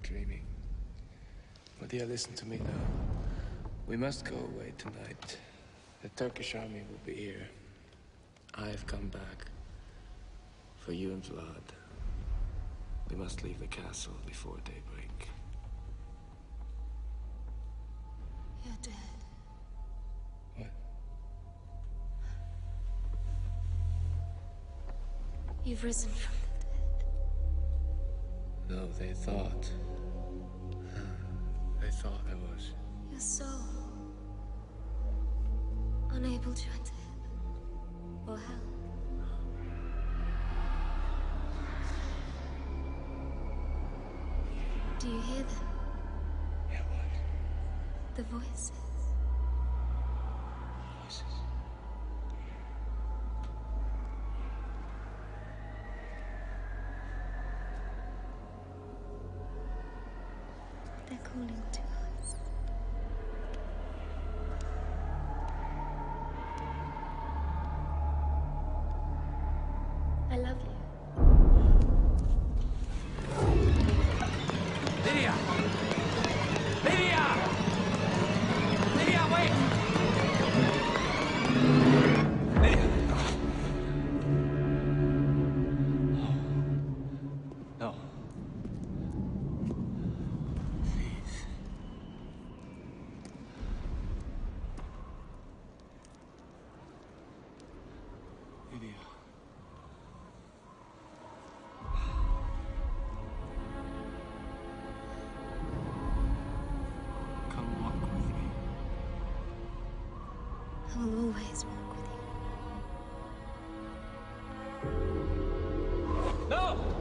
dreaming. But dear, listen to me now. We must go away tonight. The Turkish army will be here. I have come back for you and Vlad. We must leave the castle before daybreak. You're dead. What? You've risen from the dead. No, they thought. They thought I was. Your soul. Unable to enter heaven or hell. Do you hear them? Yeah, what? The voices. Voices. They're calling to us. I love you. Lidia! Lidia! Lidia, wait! Lidia! No. Please. Lidia. Come walk with me. I will always walk with you. No!